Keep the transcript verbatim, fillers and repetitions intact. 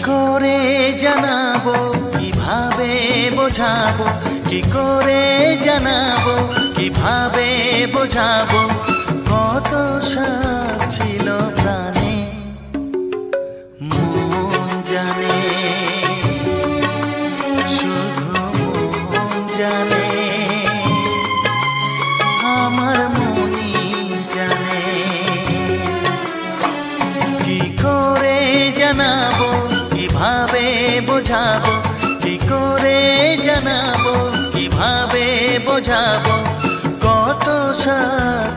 করে জানাবো কিভাবে বোঝাবো, কি করে জানাবো কিভাবে বোঝাবো, কত সাপ ছিল প্রাণে মন জানে, শুধু মন জানে, আমার মনই জানে। কি করে জানাবো কিভাবে বোঝাবো, কি করে জানাবো কিভাবে বোঝাবো, কত সাপ